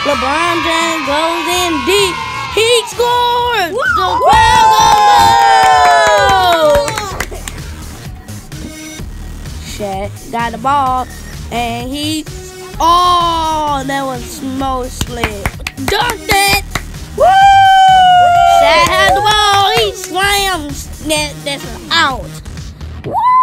LeBron James goes in deep. He scores. Woo! The crowd goes. Shaq got the ball, and he. Oh, that was mostly dunked it. Woo! Shaq had the ball. He slams. That's out. Woo!